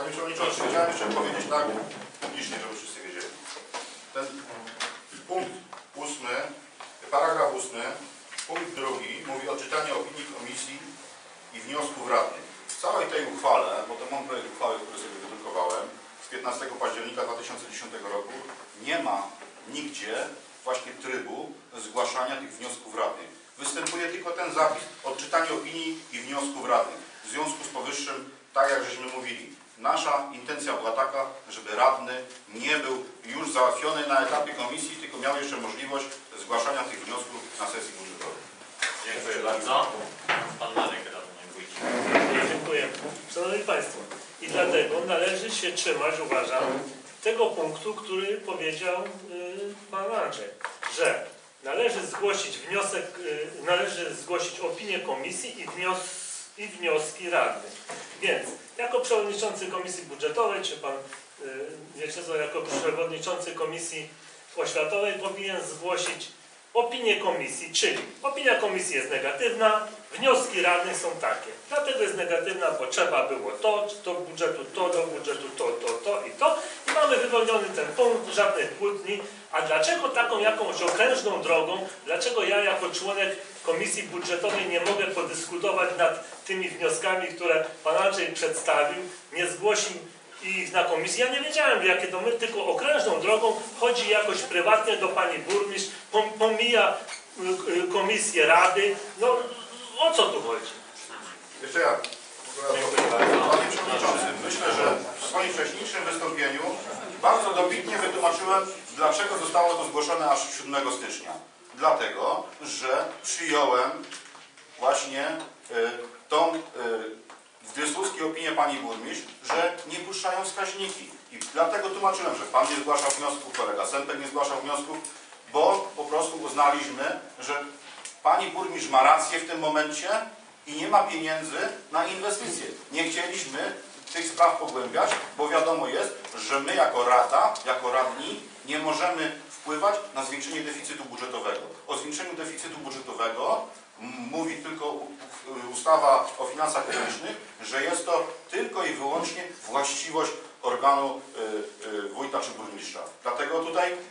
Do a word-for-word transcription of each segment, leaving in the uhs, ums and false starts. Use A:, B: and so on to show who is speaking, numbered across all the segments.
A: Panie Przewodniczący, chciałem jeszcze powiedzieć tak publicznie, żeby wszyscy wiedzieli. Ten punkt ósmy, paragraf ósmy, punkt drugi mówi o odczytaniu opinii komisji i wniosków radnych. W całej tej uchwale, bo to mam projekt uchwały, który sobie wydrukowałem, z piętnastego października dwa tysiące dziesiątego roku, nie ma nigdzie właśnie trybu zgłaszania tych wniosków radnych. Występuje tylko ten zapis, odczytanie opinii i wniosków radnych. W związku z powyższym, tak jak żeśmy mówili, nasza intencja była taka, żeby radny nie był już załatwiony na etapie komisji, tylko miał jeszcze możliwość zgłaszania tych wniosków na sesji budżetowej.
B: Dziękuję bardzo. Pan Marek Radny Wójcik.
C: Dziękuję. Szanowni Państwo, i dlatego należy się trzymać, uważam, tego punktu, który powiedział yy, Pan Andrzej, że należy zgłosić wniosek, yy, należy zgłosić opinię komisji i, wnios i wnioski radnych. Więc jako przewodniczący Komisji Budżetowej, czy Pan yy, Mieczysław jako przewodniczący Komisji Oświatowej powinien zgłosić opinię komisji, czyli opinia komisji jest negatywna, wnioski radnych są takie. Dlatego jest negatywna, bo trzeba było to, do budżetu to, do budżetu to, to, to i to. I mamy wypełniony ten punkt, żadnych kłótni. A dlaczego taką jakąś okrężną drogą, dlaczego ja jako członek Komisji Budżetowej nie mogę podyskutować nad tymi wnioskami, które Pan Andrzej przedstawił, nie zgłosił ich na komisji. Ja nie wiedziałem, jakie to my, tylko okrężną drogą chodzi jakoś prywatnie do pani burmistrz, pomija komisję rady. No o co tu chodzi?
A: Jeszcze ja. Panie Przewodniczący, myślę, że w swoim wcześniejszym wystąpieniu bardzo dobitnie wytłumaczyłem, dlaczego zostało to zgłoszone aż siódmego stycznia. Dlatego, że przyjąłem właśnie y, tą y, w dyskusji opinię pani burmistrz, że nie puszczają wskaźniki. I dlatego tłumaczyłem, że pan nie zgłaszał wniosków, kolega Sempek nie zgłaszał wniosków, bo po prostu uznaliśmy, że pani burmistrz ma rację w tym momencie i nie ma pieniędzy na inwestycje. Nie chcieliśmy tych spraw pogłębiać, bo wiadomo jest, że my jako rada, jako radni nie możemy wpływać na zwiększenie deficytu budżetowego. O zwiększeniu deficytu budżetowego mówi tylko ustawa o finansach publicznych, że jest to tylko i wyłącznie właściwość organu y, y, wójta czy burmistrza. Dlatego tutaj y,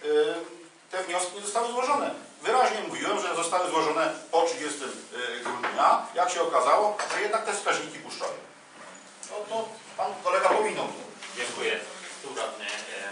A: te wnioski nie zostały złożone. Wyraźnie mówiłem, że zostały złożone po trzydziestego grudnia. Jak się okazało, że jednak te wskaźniki puszczają. No to pan kolega pominął.
B: Dziękuję. Tu radny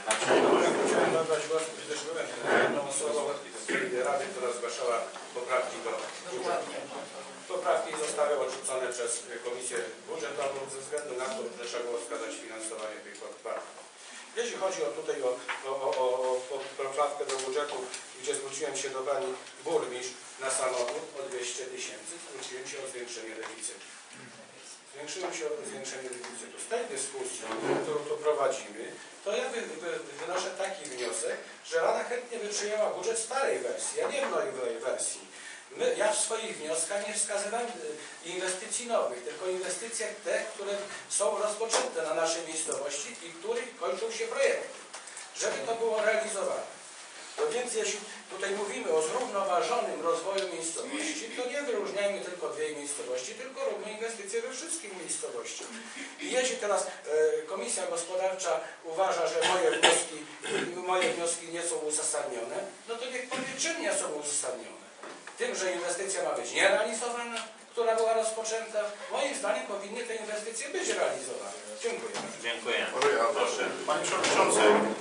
D: Chciałem nabrać głos, gdy też byłem jedną osobą rady, która zgłaszała poprawki do budżetu. Poprawki zostały odrzucone przez Komisję Budżetową ze względu na to, że trzeba było wskazać finansowanie tych poprawek. Jeśli chodzi o tutaj o, o, o, o poprawkę do budżetu, gdzie zwróciłem się do pani burmistrz na samochód o dwieście tysięcy, zwróciłem się o zwiększenie deficytu. Zwiększyłem się o zwiększenie deficytu. Z tej dyskusji, którą tu prowadzimy, to ja wy, wy, wynoszę taki wniosek, że Rada chętnie by przyjęła budżet starej wersji, a nie w nowej wersji. My, ja w swoich wnioskach nie wskazywałem inwestycji nowych, tylko inwestycje te, które są rozpoczęte na naszej miejscowości i których kończą się projekty, żeby to było realizowane. No więc jeśli tutaj mówimy o zrównoważonym rozwoju miejscowości, to nie wyróżniajmy tylko dwie miejscowości, tylko róbmy inwestycje we wszystkich miejscowościach. I jeśli teraz e, Komisja Gospodarcza uważa, że moje wnioski, moje wnioski nie są uzasadnione, no to niech powie, czym nie są uzasadnione. Tym, że inwestycja ma być nierealizowana, która była rozpoczęta, moim zdaniem powinny te inwestycje być realizowane. Dziękuję.
B: Dziękuję.
A: Może ja, proszę. Panie Przewodniczący,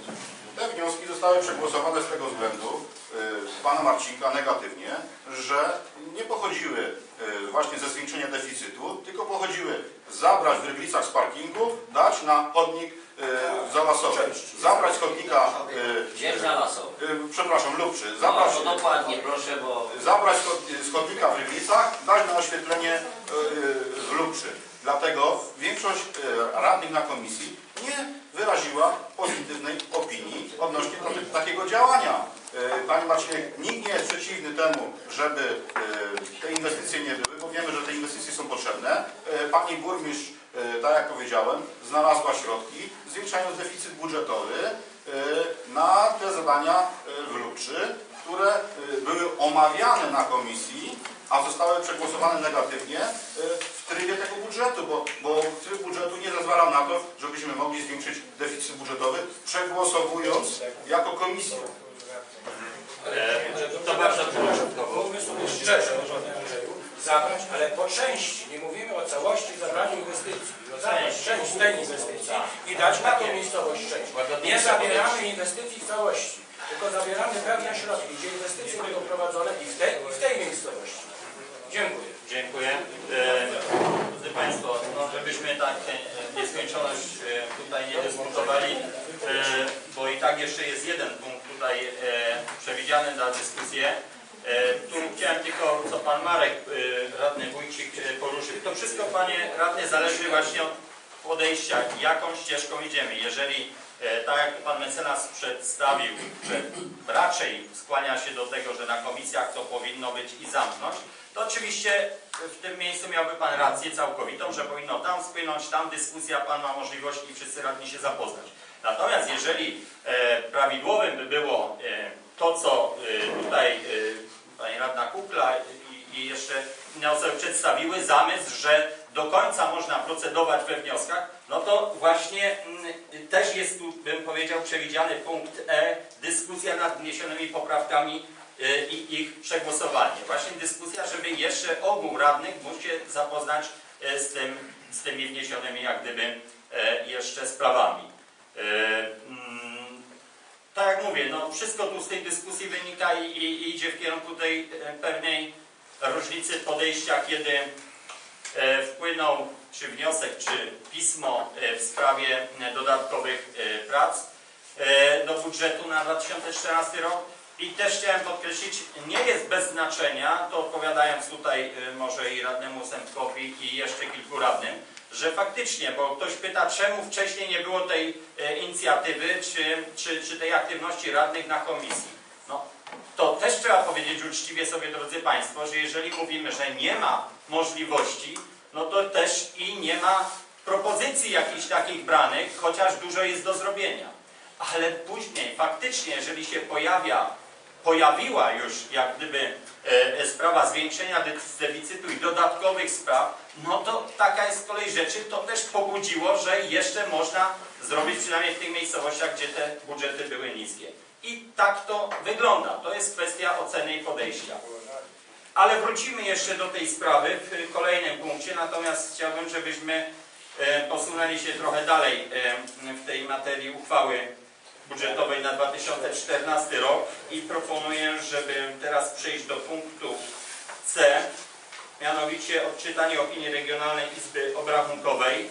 A: te wnioski zostały przegłosowane z tego względu y, pana Marcika negatywnie, że nie pochodziły y, właśnie ze zwiększenia deficytu, tylko pochodziły zabrać w Ryglicach z parkingu, dać na chodnik y, zalasowy. Zabrać z chodnika... Y,
E: Gdzie zalasowy?
A: Y, przepraszam, Lubczy. Zabrać,
E: no, dokładnie, proszę, bo...
A: Zabrać z chodnika w Ryglicach, dać na oświetlenie y, w Lubczy. Dlatego większość y, radnych na komisji nie wyraziła pozytywnej opinii odnośnie takiego działania. Panie Marcinek, nikt nie jest przeciwny temu, żeby te inwestycje nie były, bo wiemy, że te inwestycje są potrzebne. Pani burmistrz, tak jak powiedziałem, znalazła środki, zwiększając deficyt budżetowy na te zadania w Lubczy, które były omawiane na komisji, a zostały przegłosowane negatywnie w trybie tego budżetu, bo, bo tryb budżetu nie zezwalał na to, żebyśmy mogli zwiększyć deficyt budżetowy, przegłosowując jako komisję.
B: E, to bardzo proszę.
D: Mówmy sobie szczerze, panie Andrzeju, zabrać, ale po części, nie mówimy o całości zabraniu inwestycji, tylko zabrać część tej inwestycji i dać na tą miejscowość część. Nie zabieramy inwestycji w całości, tylko zabieramy pewne środki, gdzie inwestycje będą prowadzone i w tej, i w tej miejscowości. Dziękuję.
B: Dziękuję. E, drodzy Państwo, no, żebyśmy tak e, nieskończoność e, tutaj nie dyskutowali, e, bo i tak jeszcze jest jeden punkt tutaj e, przewidziany na dyskusję. E, tu chciałem tylko, co Pan Marek, e, radny Wójcik e, poruszył. To wszystko, Panie Radny, zależy właśnie od podejścia, jaką ścieżką idziemy. Jeżeli, e, tak jak Pan mecenas przedstawił, że raczej skłania się do tego, że na komisjach to powinno być i zamknąć, to oczywiście w tym miejscu miałby Pan rację całkowitą, że powinno tam spłynąć, tam dyskusja, Pan ma możliwość i wszyscy radni się zapoznać. Natomiast jeżeli e, prawidłowym by było e, to, co e, tutaj e, Pani Radna Kukla i, i jeszcze inne osoby przedstawiły, zamysł, że do końca można procedować we wnioskach, no to właśnie m, też jest tu, bym powiedział, przewidziany punkt E, dyskusja nad wniesionymi poprawkami i ich przegłosowanie. Właśnie dyskusja, żeby jeszcze ogół radnych mógł się zapoznać z, tym, z tymi wniesionymi jak gdyby jeszcze sprawami. Tak jak mówię, no wszystko tu z tej dyskusji wynika i, i idzie w kierunku tej pewnej różnicy podejścia, kiedy wpłynął czy wniosek, czy pismo w sprawie dodatkowych prac do budżetu na dwa tysiące czternasty rok. I też chciałem podkreślić, nie jest bez znaczenia, to odpowiadając tutaj może i radnemu Sępkowi i jeszcze kilku radnym, że faktycznie, bo ktoś pyta, czemu wcześniej nie było tej inicjatywy, czy, czy, czy tej aktywności radnych na komisji. No, to też trzeba powiedzieć uczciwie sobie, drodzy Państwo, że jeżeli mówimy, że nie ma możliwości, no to też i nie ma propozycji jakichś takich branych, chociaż dużo jest do zrobienia. Ale później faktycznie, jeżeli się pojawia, pojawiła już jak gdyby e, sprawa zwiększenia deficytu i dodatkowych spraw, no to taka jest kolej rzeczy, to też pobudziło, że jeszcze można zrobić przynajmniej w tych miejscowościach, gdzie te budżety były niskie. I tak to wygląda. To jest kwestia oceny i podejścia. Ale wrócimy jeszcze do tej sprawy w kolejnym punkcie, natomiast chciałbym, żebyśmy e, posunęli się trochę dalej e, w tej materii uchwały budżetowej na dwa tysiące czternasty rok i proponuję, żeby teraz przejść do punktu C, mianowicie odczytanie opinii Regionalnej Izby Obrachunkowej.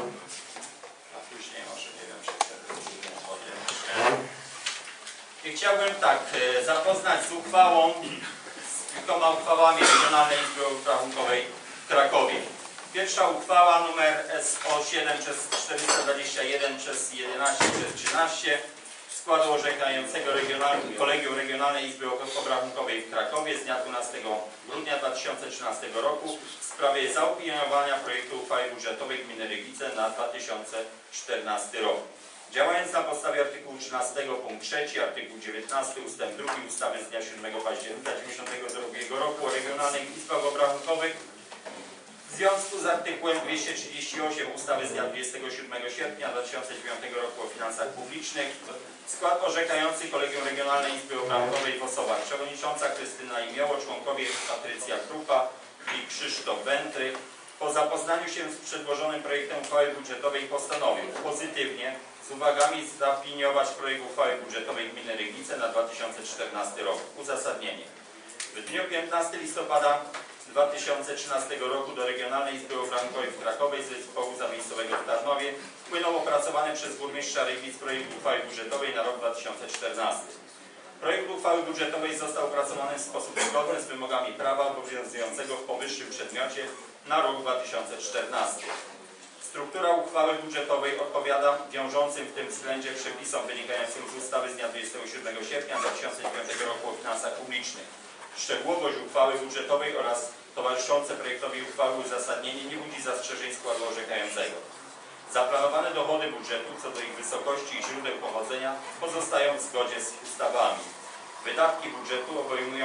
B: A później może, nie wiem, czy chcę o tym. I chciałbym tak, zapoznać z uchwałą, z kilkoma uchwałami Regionalnej Izby Obrachunkowej w Krakowie. Pierwsza uchwała numer S O siedem przez czterysta dwadzieścia jeden przez jedenaście przez trzynaście składu orzekającego Regionalnej, Kolegium Regionalnej Izby Obrachunkowej w Krakowie z dnia dwunastego grudnia dwa tysiące trzynastego roku w sprawie zaopiniowania projektu uchwały budżetowej gminy Rygice na dwa tysiące czternasty rok. Działając na podstawie artykułu trzynastego punkt trzeci, artykuł dziewiętnasty ustęp drugi ustawy z dnia siódmego października tysiąc dziewięćset dziewięćdziesiątego drugiego roku o regionalnych izbach obrachunkowych, w związku z artykułem dwieście trzydzieści osiem ustawy z dnia dwudziestego siódmego sierpnia dwa tysiące dziewiątego roku o finansach publicznych, skład orzekający Kolegium Regionalnej Izby Obrachunkowej w osobach przewodnicząca Krystyna Imioło, członkowie Patrycja Krupa i Krzysztof Wętry po zapoznaniu się z przedłożonym projektem uchwały budżetowej postanowił pozytywnie z uwagami zaopiniować projekt uchwały budżetowej gminy Rygice na dwa tysiące czternasty rok. Uzasadnienie. W dniu piętnastego listopada dwa tysiące trzynastego roku do Regionalnej Izby Obrachunkowej w Krakowie z zespołu zamiejscowego w Tarnowie wpłynął opracowany przez burmistrza Rygic projekt uchwały budżetowej na rok dwa tysiące czternasty. Projekt uchwały budżetowej został opracowany w sposób zgodny z wymogami prawa obowiązującego w powyższym przedmiocie na rok dwa tysiące czternasty. Struktura uchwały budżetowej odpowiada wiążącym w tym względzie przepisom wynikającym z ustawy z dnia dwudziestego siódmego sierpnia dwa tysiące dziewiątego roku o finansach publicznych. Szczegółowość uchwały budżetowej oraz towarzyszące projektowi uchwały uzasadnienie nie budzi zastrzeżeń składu orzekającego. Zaplanowane dochody budżetu co do ich wysokości i źródeł pochodzenia pozostają w zgodzie z ustawami. Wydatki budżetu obejmują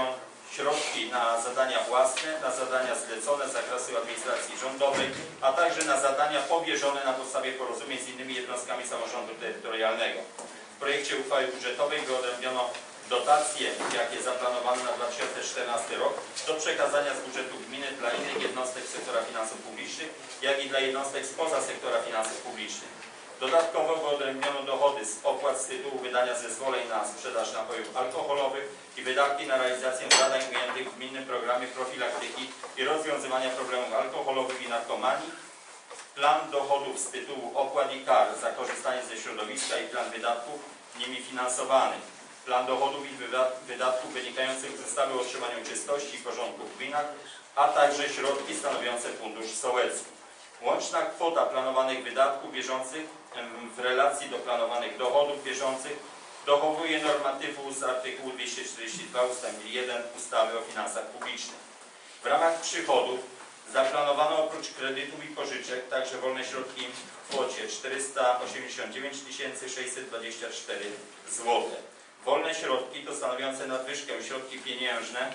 B: środki na zadania własne, na zadania zlecone z zakresu administracji rządowej, a także na zadania powierzone na podstawie porozumień z innymi jednostkami samorządu terytorialnego. W projekcie uchwały budżetowej wyodrębniono dotacje, jakie zaplanowano na dwa tysiące czternasty rok do przekazania z budżetu gminy dla innych jednostek sektora finansów publicznych, jak i dla jednostek spoza sektora finansów publicznych. Dodatkowo wyodrębniono dochody z opłat z tytułu wydania zezwoleń na sprzedaż napojów alkoholowych i wydatki na realizację zadań ujętych w gminnym programie profilaktyki i rozwiązywania problemów alkoholowych i narkomanii, plan dochodów z tytułu opłat i kar za korzystanie ze środowiska i plan wydatków nimi finansowanych, plan dochodów i wydatków wynikających z ustawy o utrzymaniu czystości i porządku w gminach, a także środki stanowiące fundusz sołecki. Łączna kwota planowanych wydatków bieżących w relacji do planowanych dochodów bieżących dochowuje normatywu z artykułu dwieście czterdzieści dwa ustęp jeden ustawy o finansach publicznych. W ramach przychodów zaplanowano oprócz kredytów i pożyczek także wolne środki w kwocie czterysta osiemdziesiąt dziewięć tysięcy sześćset dwadzieścia cztery złote. Wolne środki to stanowiące nadwyżkę środki pieniężne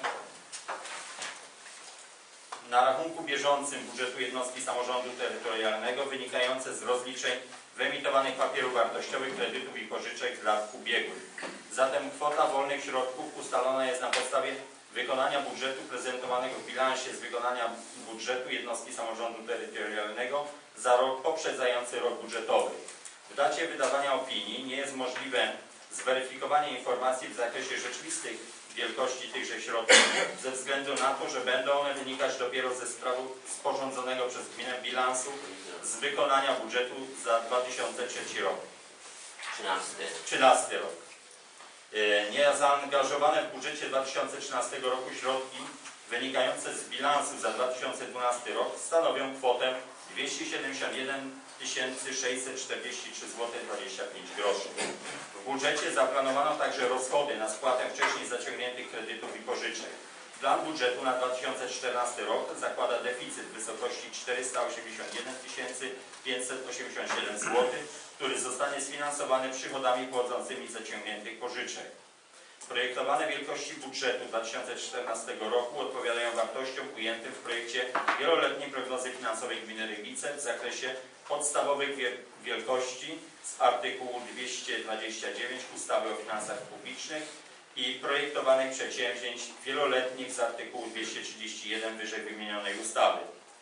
B: na rachunku bieżącym budżetu jednostki samorządu terytorialnego wynikające z rozliczeń wyemitowanych papierów wartościowych, kredytów i pożyczek z lat ubiegłych. Zatem kwota wolnych środków ustalona jest na podstawie wykonania budżetu prezentowanego w bilansie z wykonania budżetu jednostki samorządu terytorialnego za rok poprzedzający rok budżetowy. W dacie wydawania opinii nie jest możliwe zweryfikowanie informacji w zakresie rzeczywistych wielkości tychże środków ze względu na to, że będą one wynikać dopiero ze sprawu sporządzonego przez gminę bilansu z wykonania budżetu za dwa tysiące trzeci rok. trzynasty rok. Niezaangażowane w budżecie dwa tysiące trzynastego roku środki wynikające z bilansu za dwa tysiące dwunasty rok stanowią kwotę dwieście siedemdziesiąt jeden tysięcy sześćset czterdzieści trzy złote dwadzieścia pięć groszy. W budżecie zaplanowano także rozchody na spłatę wcześniej zaciągniętych kredytów i pożyczek. Plan budżetu na dwa tysiące czternasty rok zakłada deficyt w wysokości czterysta osiemdziesiąt jeden tysięcy pięćset osiemdziesiąt siedem złotych, który zostanie sfinansowany przychodami pochodzącymi z zaciągniętych pożyczek. Projektowane wielkości budżetu dwa tysiące czternastego roku odpowiadają wartościom ujętym w projekcie wieloletniej prognozy finansowej gminy Ryglice w zakresie podstawowych wielkości z artykułu dwieście dwadzieścia dziewięć ustawy o finansach publicznych i projektowanych przedsięwzięć wieloletnich z artykułu dwieście trzydzieści jeden wyżej wymienionej ustawy.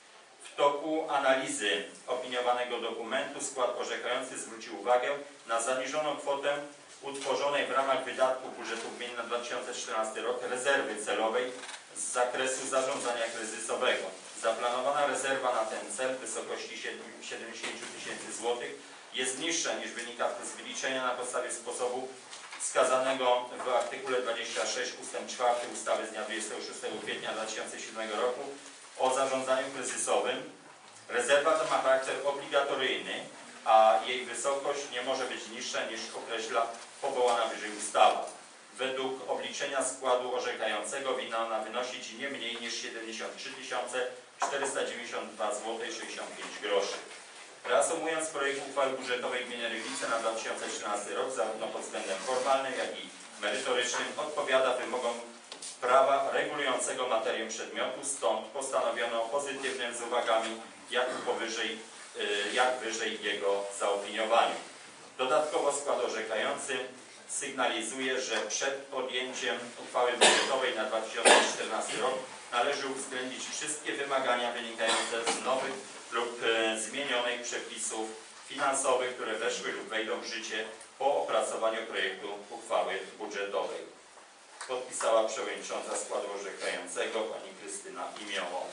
B: W toku analizy opiniowanego dokumentu skład orzekający zwrócił uwagę na zaniżoną kwotę utworzonej w ramach wydatków budżetu gminy na dwa tysiące czternasty rok rezerwy celowej z zakresu zarządzania kryzysowego. Zaplanowana rezerwa na ten cel w wysokości siedemdziesiąt tysięcy złotych jest niższa niż wynika z wyliczenia na podstawie sposobu wskazanego w artykule dwudziestym szóstym ustęp czwarty ustawy z dnia dwudziestego szóstego kwietnia dwa tysiące siódmego roku o zarządzaniu kryzysowym. Rezerwa ta ma charakter obligatoryjny, a jej wysokość nie może być niższa niż określa powołana wyżej ustawa. Według obliczenia składu orzekającego winna ona wynosić nie mniej niż siedemdziesiąt trzy tysiące czterysta dziewięćdziesiąt dwa złote sześćdziesiąt pięć groszy. Reasumując, projekt uchwały budżetowej gminy Ryglice na dwa tysiące trzynasty rok zarówno pod względem formalnym, jak i merytorycznym odpowiada wymogom prawa regulującego materię przedmiotu, stąd postanowiono pozytywnym z uwagami jak powyżej, jak wyżej jego zaopiniowaniu. Dodatkowo skład orzekający sygnalizuje, że przed podjęciem uchwały budżetowej na dwa tysiące czternasty rok należy uwzględnić wszystkie wymagania wynikające z nowych lub e, zmienionych przepisów finansowych, które weszły lub wejdą w życie po opracowaniu projektu uchwały budżetowej. Podpisała przewodnicząca składu orzekającego pani Krystyna Imioło.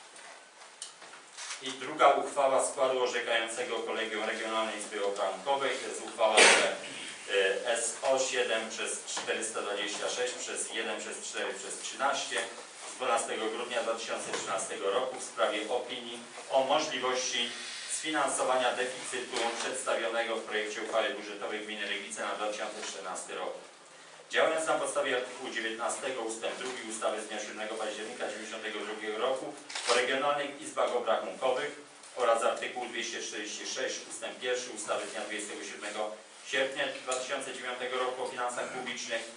B: I druga uchwała składu orzekającego Kolegium Regionalnej Izby Obrachunkowej to jest uchwała S O siedem przez czterysta dwadzieścia sześć przez jeden przez cztery przez trzynaście z dwunastego grudnia dwa tysiące trzynastego roku w sprawie opinii o możliwości sfinansowania deficytu przedstawionego w projekcie uchwały budżetowej gminy Ryglice na dwa tysiące czternasty rok. Działając na podstawie artykułu dziewiętnastego ustęp drugi ustawy z dnia siódmego października tysiąc dziewięćset dziewięćdziesiątego drugiego roku o regionalnych izbach obrachunkowych oraz artykułu dwieście czterdzieści sześć ustęp pierwszy ustawy z dnia dwudziestego siódmego sierpnia dwa tysiące dziewiątego roku o finansach publicznych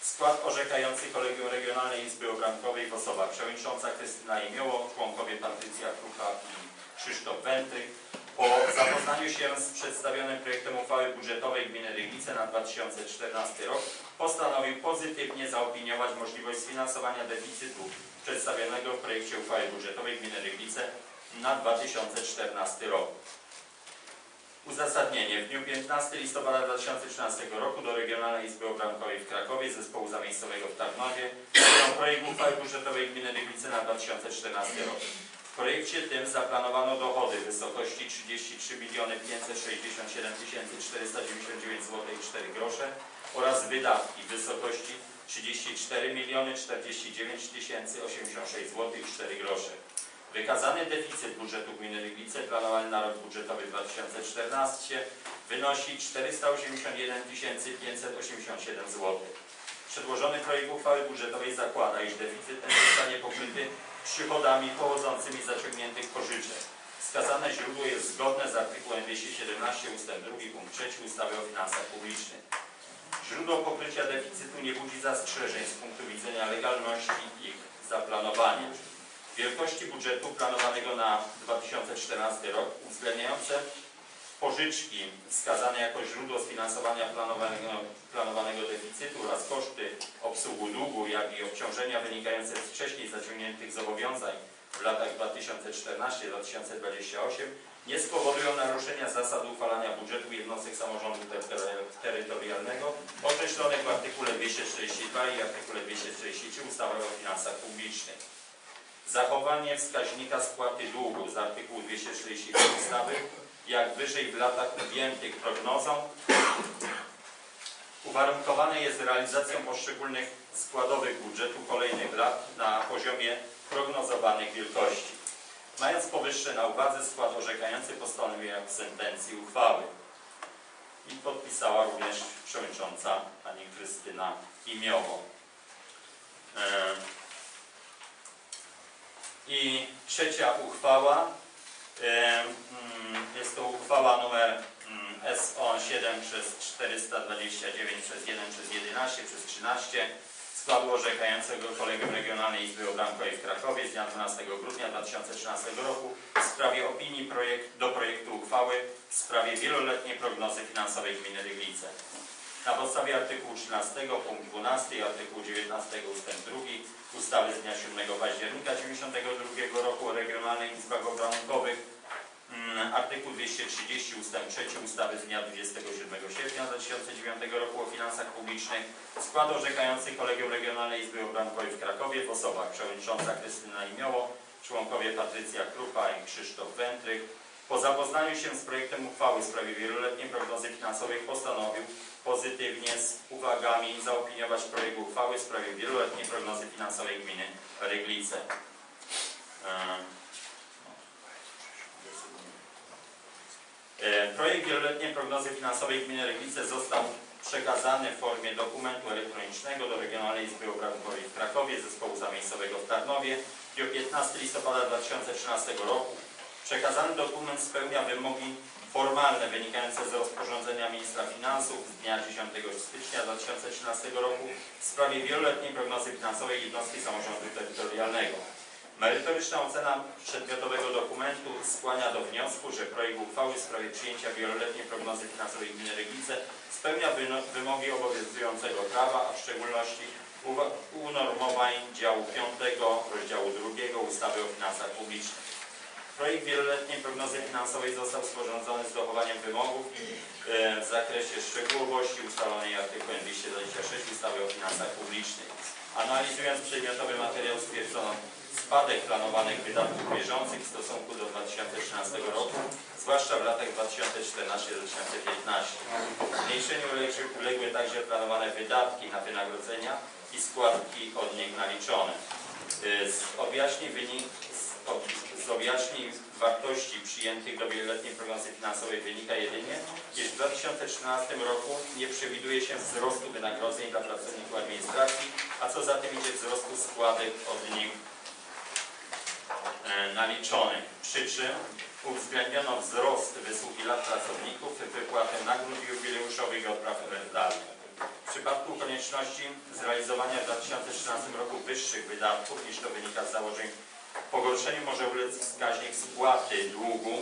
B: Skład orzekający Kolegium Regionalnej Izby Obrankowej w osobach przewodnicząca Krystyna Jemioło, członkowie Patrycja Krucha i Krzysztof Wętryk. Po zapoznaniu się z przedstawionym projektem uchwały budżetowej Gminy Ryglice na dwa tysiące czternasty rok postanowił pozytywnie zaopiniować możliwość sfinansowania deficytu przedstawionego w projekcie uchwały budżetowej Gminy Ryglice na dwa tysiące czternasty rok. Uzasadnienie. W dniu piętnastego listopada dwa tysiące trzynastego roku do Regionalnej Izby Obrankowej w Krakowie Zespołu Zamiejscowego w Tarnowie wpłynął projekt uchwały budżetowej Gminy Ryglice na dwa tysiące czternasty rok. W projekcie tym zaplanowano dochody w wysokości trzydzieści trzy miliony pięćset sześćdziesiąt siedem tysięcy czterysta dziewięćdziesiąt dziewięć złotych i cztery grosze oraz wydatki w wysokości trzydzieści cztery miliony czterdzieści dziewięć tysięcy osiemdziesiąt sześć złotych i cztery grosze. Wykazany deficyt budżetu Gminy Ryglice planowany na rok budżetowy dwa tysiące czternasty wynosi czterysta osiemdziesiąt jeden tysięcy pięćset osiemdziesiąt siedem złotych. Przedłożony projekt uchwały budżetowej zakłada, iż deficyt ten zostanie pokryty przychodami pochodzącymi z zaciągniętych pożyczek. Wskazane źródło jest zgodne z artykułem dwieście siedemnaście ustęp drugi punkt trzeci ustawy o finansach publicznych. Źródło pokrycia deficytu nie budzi zastrzeżeń z punktu widzenia legalności ich zaplanowania. Wielkości budżetu planowanego na dwa tysiące czternasty rok uwzględniające pożyczki wskazane jako źródło sfinansowania planowanego, planowanego deficytu oraz koszty obsługi długu, jak i obciążenia wynikające z wcześniej zaciągniętych zobowiązań w latach dwa tysiące czternasty do dwa tysiące dwudziestego ósmego nie spowodują naruszenia zasad uchwalania budżetu jednostek samorządu terytorialnego określonych w artykule dwieście czterdzieści dwa i artykule dwieście czterdzieści trzy ustawy o finansach publicznych. Zachowanie wskaźnika spłaty długu z artykułu dwieście czterdzieści trzy ustawy, jak wyżej w latach objętych prognozą, uwarunkowane jest realizacją poszczególnych składowych budżetu kolejnych lat na poziomie prognozowanych wielkości. Mając powyższe na uwadze, skład orzekający postanowienia sentencji uchwały. I podpisała również przewodnicząca pani Krystyna Jemioło. I trzecia uchwała, jest to uchwała numer S O siedem przez czterysta dwadzieścia dziewięć przez jeden przez jedenaście przez trzynaście składu orzekającego Kolegium Regionalnej Izby Obrankowej w Krakowie z dnia dwunastego grudnia dwa tysiące trzynastego roku w sprawie opinii projekt, do projektu uchwały w sprawie wieloletniej prognozy finansowej Gminy Ryglice. Na podstawie artykułu trzynastego punkt dwunasty i artykułu dziewiętnastego ustęp drugi ustawy z dnia siódmego października tysiąc dziewięćset dziewięćdziesiątego drugiego roku o Regionalnych Izbach Obrankowych, artykuł dwieście trzydzieści ustęp trzeci ustawy z dnia dwudziestego siódmego sierpnia dwa tysiące dziewiątego roku o finansach publicznych, skład orzekający Kolegium Regionalnej Izby Obrankowej w Krakowie w osobach przewodnicząca Krystyna Jemioło, członkowie Patrycja Krucha i Krzysztof Wętryk, po zapoznaniu się z projektem uchwały w sprawie wieloletniej prognozy finansowej postanowił pozytywnie z uwagami zaopiniować projekt uchwały w sprawie wieloletniej prognozy finansowej Gminy Ryglice. Projekt wieloletniej prognozy finansowej Gminy Ryglice został przekazany w formie dokumentu elektronicznego do Regionalnej Izby Obrankowej w Krakowie Zespołu Zamiejscowego w Tarnowie w dniu piętnastego listopada dwa tysiące trzynastego roku. Przekazany dokument spełnia wymogi formalne wynikające z rozporządzenia Ministra Finansów z dnia dziesiątego stycznia dwa tysiące trzynastego roku w sprawie wieloletniej prognozy finansowej jednostki samorządu terytorialnego. Merytoryczna ocena przedmiotowego dokumentu skłania do wniosku, że projekt uchwały w sprawie przyjęcia wieloletniej prognozy finansowej Gminy Ryglice spełnia wymogi obowiązującego prawa, a w szczególności unormowań działu piątego rozdziału drugiego ustawy o finansach publicznych. Projekt wieloletniej prognozy finansowej został sporządzony z dochowaniem wymogów w zakresie szczegółowości ustalonej artykułem dwieście dwadzieścia sześć ustawy o finansach publicznych. Analizując przedmiotowy materiał stwierdzono spadek planowanych wydatków bieżących w stosunku do dwa tysiące trzynastego roku, zwłaszcza w latach dwa tysiące czternastego do dwa tysiące piętnastego. Zmniejszeniu uległy także planowane wydatki na wynagrodzenia i składki od nich naliczone. Z objaśnień wynik Z objaśnień wartości przyjętych do wieloletniej prognozy finansowej wynika jedynie, iż w dwa tysiące trzynastym roku nie przewiduje się wzrostu wynagrodzeń dla pracowników administracji, a co za tym idzie wzrostu składek od nich e, naliczonych. Przy czym uwzględniono wzrost wysługi lat pracowników, wypłatę nagród jubileuszowych i odpraw emerytalnych. W przypadku konieczności konieczności zrealizowania w dwa tysiące trzynastym roku wyższych wydatków niż to wynika z założeń pogorszeniu może ulec wskaźnik spłaty długu,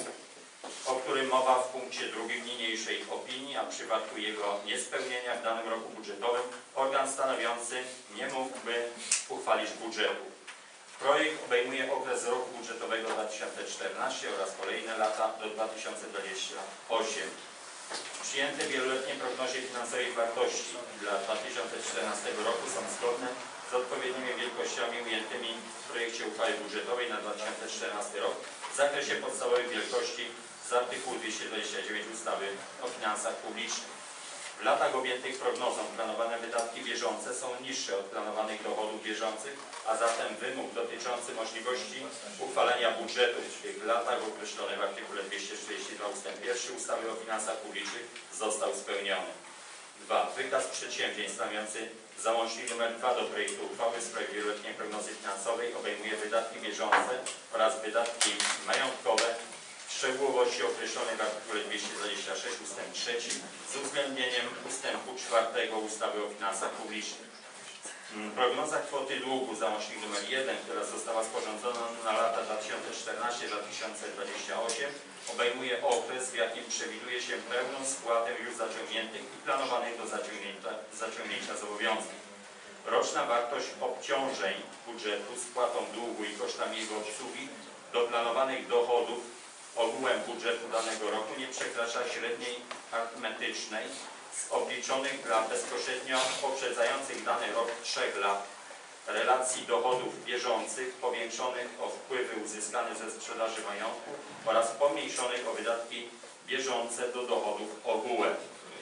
B: o którym mowa w punkcie drugim niniejszej opinii, a w przypadku jego niespełnienia w danym roku budżetowym organ stanowiący nie mógłby uchwalić budżetu. Projekt obejmuje okres roku budżetowego dwa tysiące czternastego oraz kolejne lata do dwa tysiące dwudziestego ósmego. Przyjęte w wieloletniej prognozie finansowej wartości dla dwa tysiące czternastego roku są zgodne z odpowiednimi wielkościami ujętymi w projekcie uchwały budżetowej na dwa tysiące czternasty rok w zakresie podstawowej wielkości z artykułu dwieście dwadzieścia dziewięć ustawy o finansach publicznych. W latach objętych prognozą planowane wydatki bieżące są niższe od planowanych dochodów bieżących, a zatem wymóg dotyczący możliwości uchwalenia budżetu w tych latach określony w artykule dwieście czterdzieści dwa ustęp pierwszy ustawy o finansach publicznych został spełniony. dwa. Wykaz przedsięwzięć stanowiący załącznik nr dwa do projektu uchwały w sprawie wieloletniej prognozy finansowej obejmuje wydatki bieżące oraz wydatki majątkowe w szczegółowości określonych w artykule dwieście dwadzieścia sześć ustęp trzeci z uwzględnieniem ustępu czwartego ustawy o finansach publicznych. Prognoza kwoty długu, załącznik nr jeden, która została sporządzona na lata dwa tysiące czternasty do dwa tysiące dwudziestego ósmego, obejmuje okres, w jakim przewiduje się pełną spłatę już zaciągniętych i planowanych do zaciągnięcia, zaciągnięcia zobowiązań. Roczna wartość obciążeń budżetu spłatą długu i kosztami jego obsługi do planowanych dochodów ogółem budżetu danego roku nie przekracza średniej arytmetycznej z obliczonych dla bezpośrednio poprzedzających dany rok trzech lat relacji dochodów bieżących powiększonych o wpływy uzyskane ze sprzedaży majątku oraz pomniejszonych o wydatki bieżące do dochodów ogółem.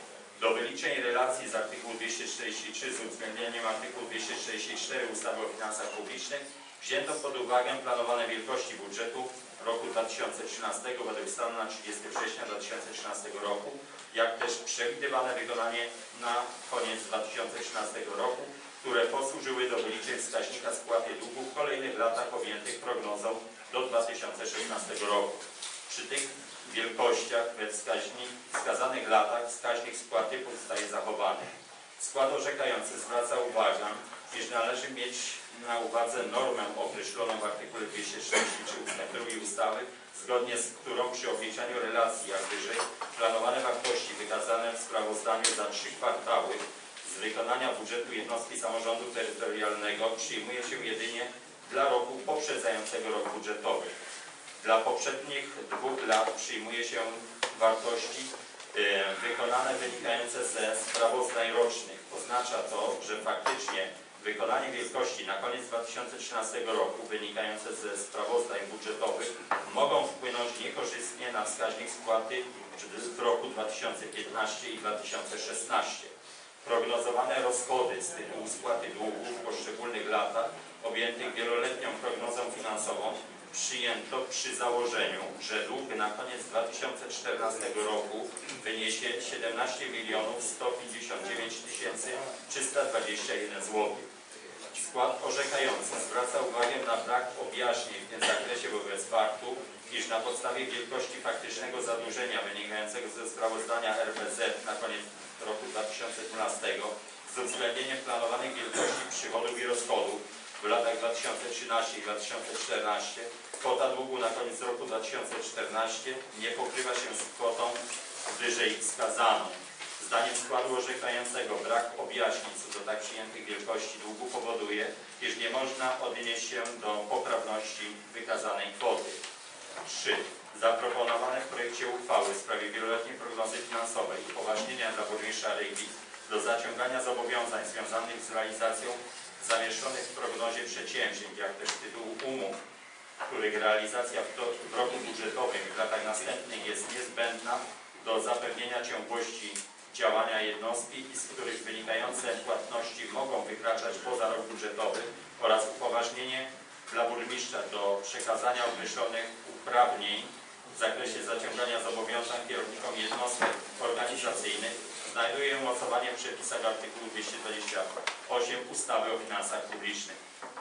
B: Do wyliczeń relacji z artykułu dwieście czterdzieści trzy z uwzględnieniem artykułu dwieście czterdzieści cztery ustawy o finansach publicznych wzięto pod uwagę planowane wielkości budżetu roku dwa tysiące trzynastego według stanu na trzydziestego września dwa tysiące trzynastego roku, jak też przewidywane wykonanie na koniec dwa tysiące trzynastego roku, które posłużyły do wyliczeń wskaźnika spłaty długu w kolejnych latach objętych prognozą do dwa tysiące szesnastego roku. Przy tych wielkościach we wskaźnik, wskazanych latach wskaźnik spłaty pozostaje zachowany. Skład orzekający zwraca uwagę, iż należy mieć na uwadze normę określoną w artykule dwieście czterdzieści trzy ustęp drugi ustawy, zgodnie z którą przy obliczaniu relacji jak wyżej planowane wartości wykazane w sprawozdaniu za trzy kwartały z wykonania budżetu jednostki samorządu terytorialnego przyjmuje się jedynie dla roku poprzedzającego rok budżetowy. Dla poprzednich dwóch lat przyjmuje się wartości y, wykonane wynikające ze sprawozdań rocznych. Oznacza to, że faktycznie wykonanie wielkości na koniec dwa tysiące trzynastego roku wynikające ze sprawozdań budżetowych mogą wpłynąć niekorzystnie na wskaźnik spłaty w roku dwa tysiące piętnastym i dwa tysiące szesnastym. Prognozowane rozchody z tytułu spłaty długu w poszczególnych latach objętych wieloletnią prognozą finansową przyjęto przy założeniu, że dług na koniec dwa tysiące czternastego roku wyniesie siedemnaście milionów sto pięćdziesiąt dziewięć tysięcy trzysta dwadzieścia jeden złotych. Skład orzekający zwraca uwagę na brak objaśnień w tym zakresie wobec faktu, iż na podstawie wielkości faktycznego zadłużenia wynikającego ze sprawozdania R B Z na koniec roku dwa tysiące dwunastego z uwzględnieniem planowanych wielkości przychodów i rozchodów w latach dwa tysiące trzynastym i dwa tysiące czternastym kwota długu na koniec roku dwa tysiące czternastego nie pokrywa się z kwotą wyżej wskazaną. Zdaniem składu orzekającego brak objaśnień co do tak przyjętych wielkości długu powoduje, iż nie można odnieść się do poprawności wykazanej kwoty. trzy. Zaproponowane w projekcie uchwały w sprawie wieloletniej prognozy finansowej upoważnienia dla burmistrza Rygli do zaciągania zobowiązań związanych z realizacją zamieszczonych w prognozie przedsięwzięć, jak też tytułu umów, których realizacja w, to, w roku budżetowym i w latach następnych jest niezbędna do zapewnienia ciągłości działania jednostki i z których wynikające płatności mogą wykraczać poza rok budżetowy oraz upoważnienie dla burmistrza do przekazania określonych uprawnień w zakresie zaciągania zobowiązań kierownikom jednostek organizacyjnych znajduje umocowanie w przepisach artykułu dwieście dwadzieścia osiem ustawy o finansach publicznych.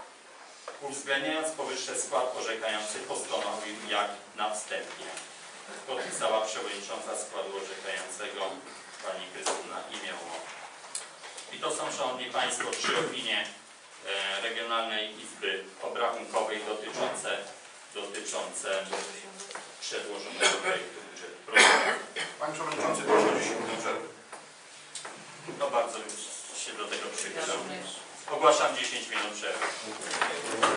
B: Uwzględniając powyższe, skład orzekający postanowił jak następnie. Podpisała przewodnicząca składu orzekającego pani Krystyna Imioło. I to są Szanowni Państwo, trzy opinie e, Regionalnej Izby Obrachunkowej dotyczące, dotyczące przedłożonego projektu budżetu. Proszę.
A: Panie Przewodniczący, proszę o dziesięć minut przerwy.
B: No bardzo już się do tego przychylam. Ogłaszam dziesięć minut przerwy.